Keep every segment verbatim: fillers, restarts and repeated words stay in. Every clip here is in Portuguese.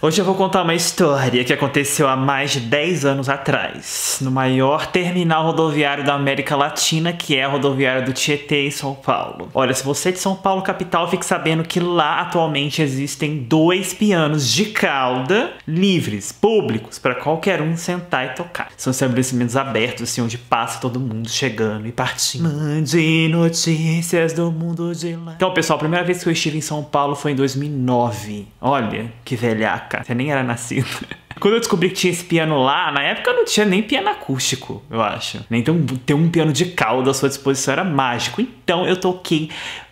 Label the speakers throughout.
Speaker 1: Hoje eu vou contar uma história que aconteceu há mais de dez anos atrás, no maior terminal rodoviário da América Latina, que é a rodoviária do Tietê, em São Paulo. Olha, se você é de São Paulo, capital, fique sabendo que lá atualmente existem dois pianos de cauda livres, públicos, para qualquer um sentar e tocar. São estabelecimentos abertos, assim, onde passa todo mundo chegando e partindo. Mande notícias do mundo de lá. Então, pessoal, a primeira vez que eu estive em São Paulo foi em dois mil e nove. Olha, que velhaca. Você nem era nascido. Quando eu descobri que tinha esse piano lá, na época não tinha nem piano acústico, eu acho. Então ter um piano de cauda à sua disposição era mágico. Então eu toquei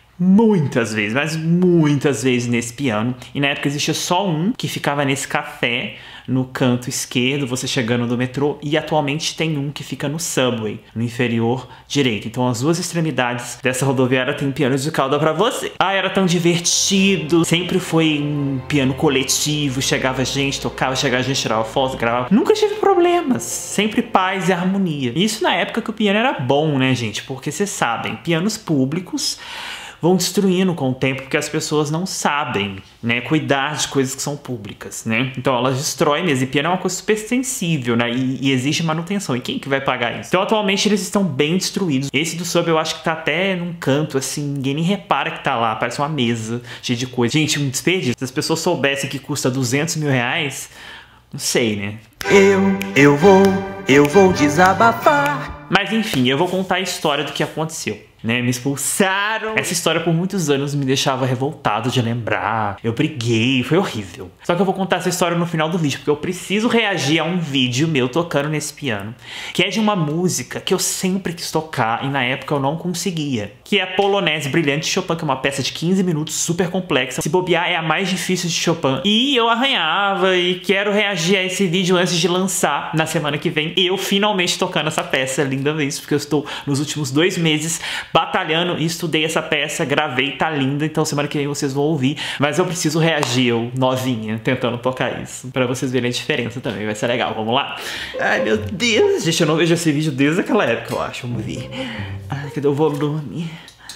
Speaker 1: muitas vezes, mas muitas vezes nesse piano. E na época existia só um que ficava nesse café, no canto esquerdo, você chegando do metrô. E atualmente tem um que fica no subway, no inferior direito. Então as duas extremidades dessa rodoviária tem piano de cauda pra você. Ah, era tão divertido. Sempre foi um piano coletivo. Chegava gente, tocava, chegava gente, tirava foto, gravava. Nunca tive problemas. Sempre paz e harmonia. Isso na época que o piano era bom, né, gente? Porque vocês sabem, pianos públicos vão destruindo com o tempo porque as pessoas não sabem, né, cuidar de coisas que são públicas, né? Então elas destroem mesmo. E piano é uma coisa super sensível, né? E, e exige manutenção. E quem que vai pagar isso? Então atualmente eles estão bem destruídos. Esse do sub eu acho que tá até num canto, assim, ninguém nem repara que tá lá. Parece uma mesa cheia de coisa. Gente, um desperdício. Se as pessoas soubessem que custa duzentos mil reais, não sei, né?
Speaker 2: Eu, eu vou, eu vou desabafar.
Speaker 1: Mas enfim, eu vou contar a história do que aconteceu. Né, me expulsaram. Essa história por muitos anos me deixava revoltado de lembrar. Eu briguei, foi horrível. Só que eu vou contar essa história no final do vídeo, porque eu preciso reagir a um vídeo meu tocando nesse piano, que é de uma música que eu sempre quis tocar e na época eu não conseguia, que é a Polonese Brilhante de Chopin, que é uma peça de quinze minutos, super complexa. Se bobear, é a mais difícil de Chopin. E eu arranhava e quero reagir a esse vídeo antes de lançar na semana que vem. Eu finalmente tocando essa peça linda vez, porque eu estou nos últimos dois meses batalhando e estudei essa peça, gravei, tá linda, então semana que vem vocês vão ouvir, mas eu preciso reagir, eu novinha, tentando tocar isso, pra vocês verem a diferença também, vai ser legal, vamos lá? Ai, meu Deus, gente, eu não vejo esse vídeo desde aquela época, eu acho, vamos ver. Ai, cadê o volume?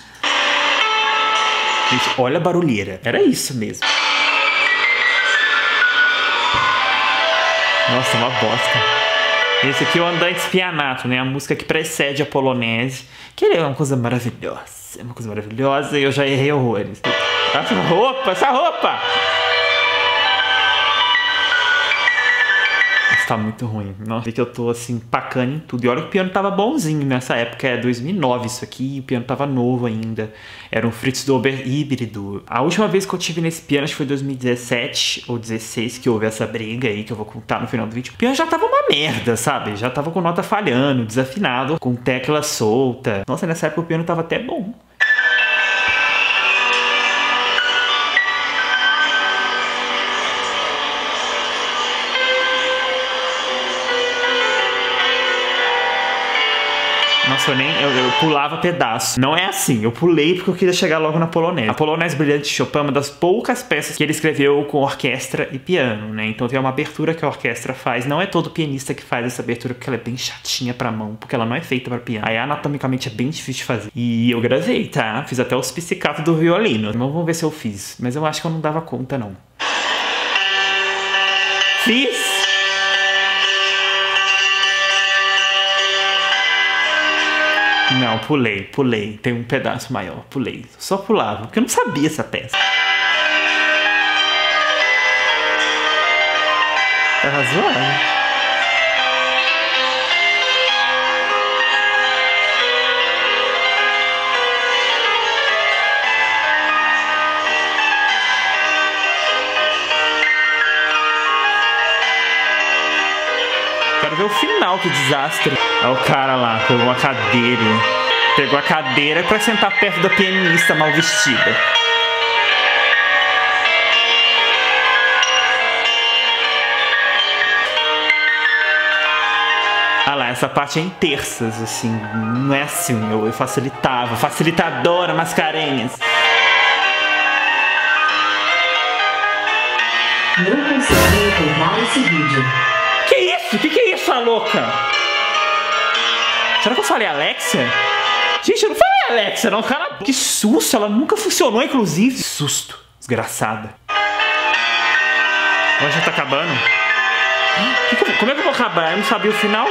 Speaker 1: Gente, olha a barulheira, era isso mesmo. Nossa, uma bosta. Esse aqui é o Andante Spianato, né? A música que precede a Polonese. Que é uma coisa maravilhosa. É uma coisa maravilhosa e eu já errei horrores. Essa roupa, essa roupa! Tá muito ruim. Nossa, que eu tô assim, pacando em tudo. E olha que o piano tava bonzinho nessa época. É dois mil e nove isso aqui. E o piano tava novo ainda. Era um Fritz Dober híbrido. A última vez que eu tive nesse piano, acho que foi dois mil e dezessete ou dezesseis, que houve essa briga aí, que eu vou contar no final do vídeo. O piano já tava uma merda, sabe? Já tava com nota falhando, desafinado, com tecla solta. Nossa, nessa época o piano tava até bom. Nossa, eu nem... Eu, eu pulava pedaço. Não é assim, eu pulei porque eu queria chegar logo na Polonese. A Polonese Brilhante de Chopin é uma das poucas peças que ele escreveu com orquestra e piano, né? Então tem uma abertura que a orquestra faz. Não é todo pianista que faz essa abertura, porque ela é bem chatinha pra mão, porque ela não é feita pra piano. Aí anatomicamente é bem difícil de fazer. E eu gravei, tá? Fiz até os pizzicato do violino. Vamos ver se eu fiz. Mas eu acho que eu não dava conta, não. Fiz! Não, pulei, pulei. Tem um pedaço maior, pulei. Só pulava, porque eu não sabia essa peça. Tá razoável. Quero ver o final, que desastre. Olha o cara lá, pegou uma cadeira. Pegou a cadeira pra sentar perto da pianista mal vestida. Ah lá, essa parte é em terças, assim. Não é assim, eu facilitava. Facilitadora, mascarenhas.
Speaker 3: Não consegui terminar esse vídeo.
Speaker 1: Que isso? Que que é isso, a louca? Será que eu falei Alexia? Gente, eu não falei Alexia, não. Cala a boca. Que susto, ela nunca funcionou, inclusive. Susto, desgraçada. Agora já tá acabando. Como é que eu vou acabar? Eu não sabia o final?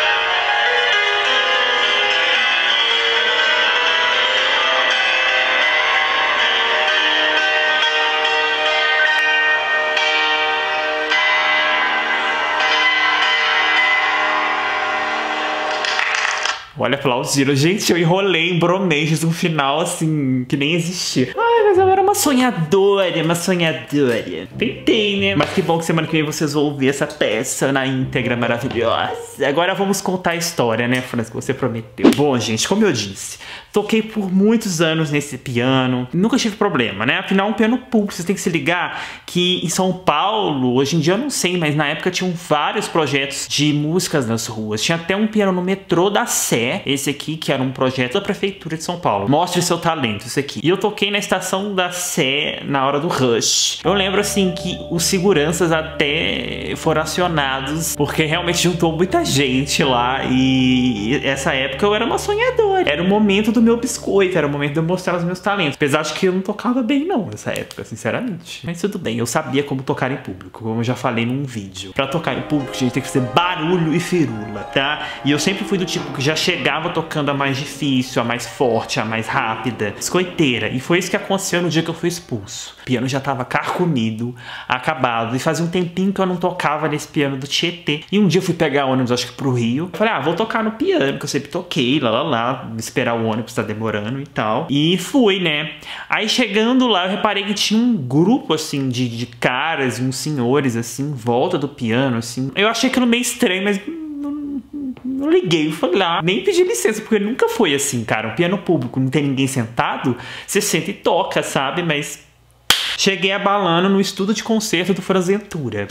Speaker 1: Olha, aplaudiram. Gente, eu enrolei em bromejes um final assim, que nem existia. Ai, mas eu era uma sonhadora, uma sonhadora. Tentei, né? Mas que bom que semana que vem vocês vão ouvir essa peça na íntegra maravilhosa. Agora vamos contar a história, né, Franz, que você prometeu. Bom, gente, como eu disse, toquei por muitos anos nesse piano. Nunca tive problema, né? Afinal, um piano público, vocês têm que se ligar que em São Paulo, hoje em dia eu não sei, mas na época tinham vários projetos de músicas nas ruas. Tinha até um piano no metrô da Sé. Esse aqui, que era um projeto da Prefeitura de São Paulo. Mostre seu talento, esse aqui. E eu toquei na estação da Sé na hora do rush. Eu lembro, assim, que os seguranças até foram acionados, porque realmente juntou muita gente lá. E essa época eu era uma sonhadora. Era o momento do meu biscoito, era o momento de eu mostrar os meus talentos. Apesar de que eu não tocava bem, não, nessa época, sinceramente. Mas tudo bem, eu sabia como tocar em público, como eu já falei num vídeo. Pra tocar em público, a gente tem que fazer barulho e firula, tá? E eu sempre fui do tipo que já chegava Chegava tocando a mais difícil, a mais forte, a mais rápida, biscoiteira. E foi isso que aconteceu no dia que eu fui expulso. O piano já tava carcomido, acabado. E fazia um tempinho que eu não tocava nesse piano do Tietê. E um dia eu fui pegar ônibus, acho que pro Rio. Eu falei, ah, vou tocar no piano, que eu sempre toquei, lá, lá, lá. Esperar o ônibus, tá demorando e tal. E fui, né? Aí chegando lá, eu reparei que tinha um grupo, assim, de, de caras e uns senhores, assim, em volta do piano, assim. Eu achei aquilo meio estranho, mas... Eu liguei, fui lá, nem pedi licença, porque nunca foi assim, cara. Um piano público, não tem ninguém sentado, você senta e toca, sabe? Mas cheguei abalando no estudo de concerto do Franz Ventura.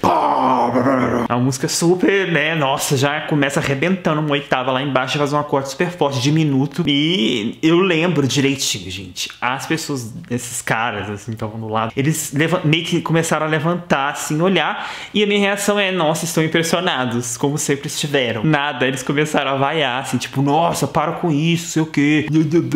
Speaker 1: A música super, né? Nossa, já começa arrebentando uma oitava lá embaixo e faz um acorde super forte, diminuto. E eu lembro direitinho, gente. As pessoas, esses caras, assim, que estavam do lado, eles meio que começaram a levantar, assim, olhar. E a minha reação é, nossa, estão impressionados, como sempre estiveram. Nada, eles começaram a vaiar, assim, tipo, nossa, para com isso, sei o quê.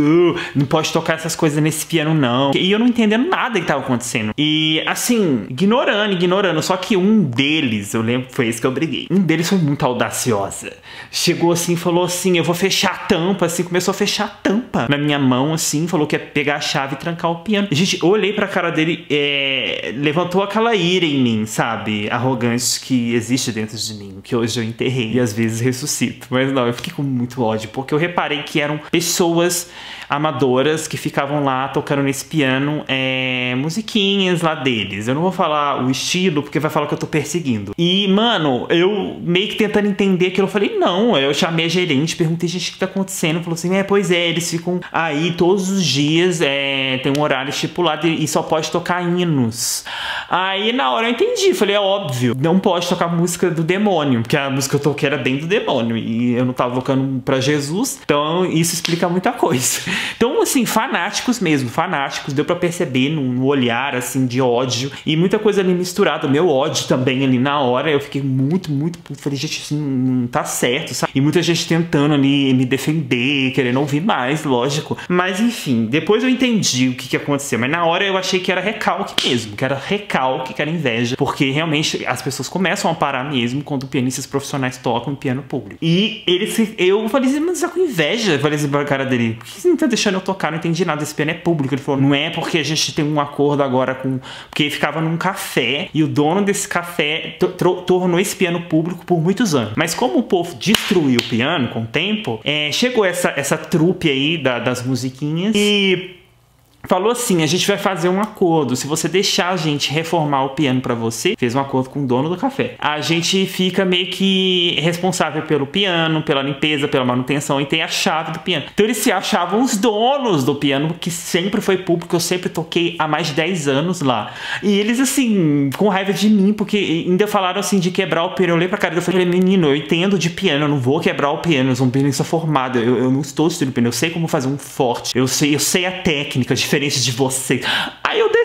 Speaker 1: Não pode tocar essas coisas nesse piano, não. E eu não entendendo nada que tava acontecendo. E, assim, ignorando, ignorando. Só que um deles, eu lembro, foi esse que eu briguei. Um deles foi muito audaciosa. Chegou assim, falou assim, eu vou fechar a tampa, assim, começou a fechar a tampa na minha mão, assim, falou que ia pegar a chave e trancar o piano. Gente, eu olhei pra cara dele, é... levantou aquela ira em mim, sabe? Arrogante que existe dentro de mim, que hoje eu enterrei e às vezes ressuscito. Mas não, eu fiquei com muito ódio, porque eu reparei que eram pessoas amadoras que ficavam lá tocando nesse piano, é... musiquinhas lá deles. Eu não vou falar o estilo, porque vai falar que eu tô perseguindo. E, mano, eu meio que tentando entender aquilo, eu falei, não, eu chamei a gerente, perguntei, gente, o que tá acontecendo? Falou assim, é, pois é, eles ficam aí todos os dias, é, tem um horário estipulado e só pode tocar hinos. Aí, na hora eu entendi, falei, é óbvio, não pode tocar música do demônio, porque a música que eu toquei era bem do demônio, e eu não tava tocando pra Jesus, então isso explica muita coisa. Então, assim, fanáticos mesmo, fanáticos, deu pra perceber no, no olhar, assim, de ódio, e muita coisa ali misturada, meu ódio também ali na hora, eu fiquei muito, muito, falei, gente, isso não tá certo, sabe? E muita gente tentando ali me defender, querendo ouvir mais, lógico. Mas, enfim, depois eu entendi o que que aconteceu, mas na hora eu achei que era recalque mesmo, que era recalque, que era inveja, porque realmente as pessoas começam a parar mesmo quando pianistas profissionais tocam em piano público. E eles, eu falei assim, mas você tá com inveja? Eu falei assim pra cara dele, por que você não tá deixando eu tocar? Não entendi nada, esse piano é público. Ele falou, não é porque a gente tem um acordo agora com... Porque ele ficava num café e o dono desse café tornou esse piano público por muitos anos. Mas como o povo destruiu o piano com o tempo, é, chegou essa, essa trupe aí da, das musiquinhas e... falou assim, a gente vai fazer um acordo, se você deixar a gente reformar o piano pra você, fez um acordo com o dono do café, a gente fica meio que responsável pelo piano, pela limpeza, pela manutenção e tem a chave do piano. Então eles se achavam os donos do piano, que sempre foi público, eu sempre toquei há mais de dez anos lá. E eles assim, com raiva de mim, porque ainda falaram assim de quebrar o piano. Eu olhei pra cara e falei, menino, eu entendo de piano, eu não vou quebrar o piano, eu sou um pianista formado, eu, eu não estou estudando piano, eu sei como fazer um forte, eu sei, eu sei a técnica, diferente de você. Aí eu desci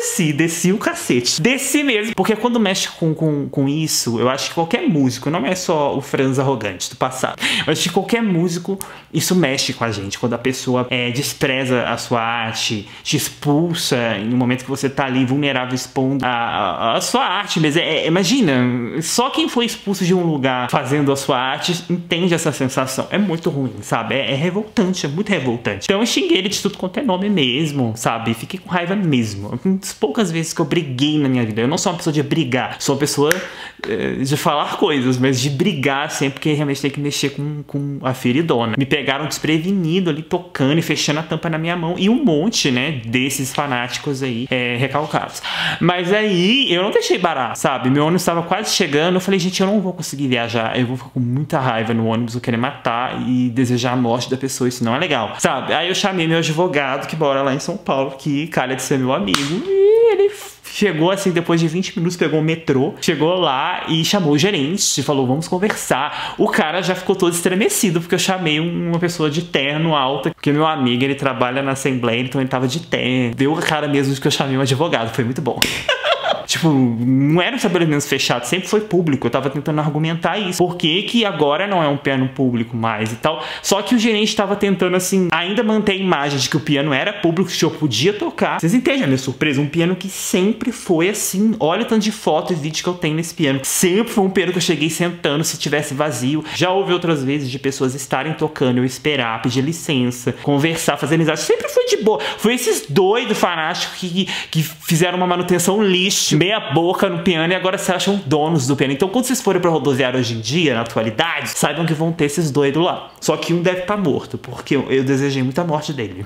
Speaker 1: desci, desci o cacete. Desci mesmo, porque quando mexe com, com, com isso, eu acho que qualquer músico, não é só o Franz arrogante do passado, eu acho que qualquer músico, isso mexe com a gente. Quando a pessoa é, despreza a sua arte, te expulsa em um momento que você tá ali vulnerável, expondo a, a, a sua arte mesmo. É, imagina, só quem foi expulso de um lugar fazendo a sua arte entende essa sensação. É muito ruim, sabe? É, é revoltante, é muito revoltante. Então eu xinguei ele de tudo quanto é nome mesmo, sabe? Fiquei com raiva mesmo. Uma das poucas vezes que eu briguei na minha vida. Eu não sou uma pessoa de brigar, sou uma pessoa é, de falar coisas, mas de brigar sempre, porque realmente tem que mexer com, com a feridona. Me pegaram desprevenido ali, tocando e fechando a tampa na minha mão. E um monte, né, desses fanáticos aí, é, recalcados. Mas aí, eu não deixei barato, sabe? Meu ônibus estava quase chegando, eu falei, gente, eu não vou conseguir viajar, eu vou ficar com muita raiva no ônibus, eu querer matar e desejar a morte da pessoa, isso não é legal, sabe? Aí eu chamei meu advogado, que mora lá em São Paulo, que calha de ser meu amigo, e ele chegou assim, depois de vinte minutos, pegou o metrô, chegou lá e chamou o gerente e falou, vamos conversar. O cara já ficou todo estremecido, porque eu chamei uma pessoa de terno alta, porque meu amigo, ele trabalha na Assembleia, então ele tava de terno. Deu a cara mesmo de que eu chamei um advogado, foi muito bom. Tipo, não era um estabelecimento fechado, sempre foi público. Eu tava tentando argumentar isso. Por que que agora não é um piano público mais e tal? Só que o gerente tava tentando, assim, ainda manter a imagem de que o piano era público, que eu podia tocar. Vocês entendem a minha surpresa? Um piano que sempre foi assim. Olha o tanto de foto e vídeo que eu tenho nesse piano. Sempre foi um piano que eu cheguei sentando se tivesse vazio. Já houve outras vezes de pessoas estarem tocando, eu esperar, pedir licença, conversar, fazer amizade. Sempre foi de boa. Foi esses doidos fanáticos que, que fizeram uma manutenção lixo, meia boca no piano, e agora se acham donos do piano. Então quando vocês forem pra rodoviária hoje em dia, na atualidade, saibam que vão ter esses doidos lá. Só que um deve estar morto, porque eu, eu desejei muita morte dele.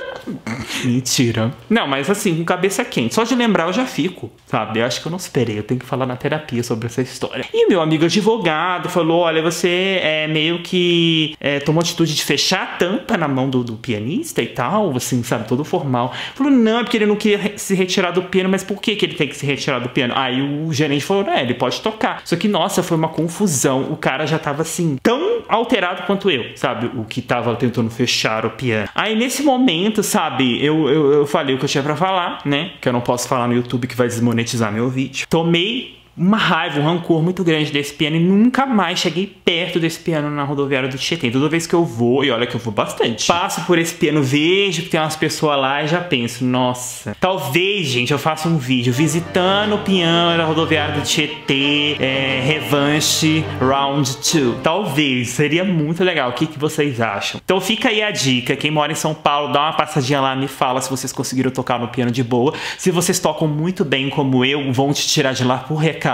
Speaker 1: Mentira. Não, mas assim, com cabeça quente. Só de lembrar eu já fico, sabe? Eu acho que eu não esperei. Eu tenho que falar na terapia sobre essa história. E meu amigo advogado falou, olha, você é meio que é, tomou atitude de fechar a tampa na mão do, do pianista e tal, assim, sabe? Todo formal. Falou, não, é porque ele não queria se retirar do piano. Mas por que que ele tem que se retirar do piano? Aí o gerente falou, né, ele pode tocar. Só que, nossa, foi uma confusão. O cara já tava assim, tão alterado quanto eu, sabe? O que tava tentando fechar o piano. Aí nesse momento, sabe, eu, eu, eu falei o que eu tinha pra falar, né? Que eu não posso falar no YouTube, que vai desmonetizar meu vídeo. Tomei uma raiva, um rancor muito grande desse piano e nunca mais cheguei perto desse piano na rodoviária do Tietê. Toda vez que eu vou, e olha que eu vou bastante, passo por esse piano, vejo que tem umas pessoas lá e já penso, nossa, talvez, gente, eu faça um vídeo visitando o piano da rodoviária do Tietê, é, revanche round dois. Talvez, seria muito legal. O que, que vocês acham? Então fica aí a dica, quem mora em São Paulo, dá uma passadinha lá, me fala se vocês conseguiram tocar no piano de boa. Se vocês tocam muito bem como eu, vão te tirar de lá por recado.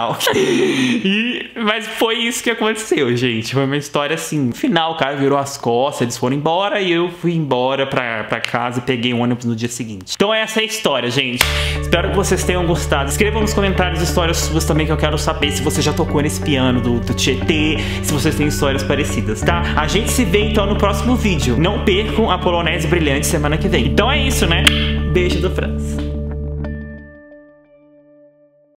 Speaker 1: E, mas foi isso que aconteceu, gente. Foi uma história assim. No final, o cara virou as costas, eles foram embora e eu fui embora pra, pra casa e peguei um ônibus no dia seguinte. Então essa é a história, gente. Espero que vocês tenham gostado. Escrevam nos comentários histórias suas também, que eu quero saber se você já tocou nesse piano do, do Tietê, se vocês têm histórias parecidas, tá? A gente se vê então no próximo vídeo. Não percam a Polonese Brilhante semana que vem. Então é isso, né? Beijo do Franz.